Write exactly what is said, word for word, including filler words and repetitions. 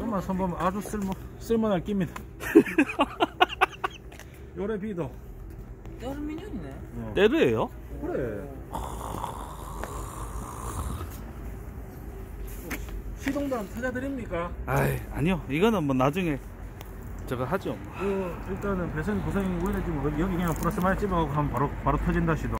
좀만 손보면 아주 쓸모 쓸모날 깁니다. 요래 비도 여름 민현이네. 어. 때르예요? 그래. 시동도 안 찾아드립니까? 아이 아니요 이거는 뭐 나중에 저거 하죠. 그 일단은 배선이 고생이 오래지고 여기 그냥 플러스 마이너스 집어가고 하면 바로 바로 터진다 시동.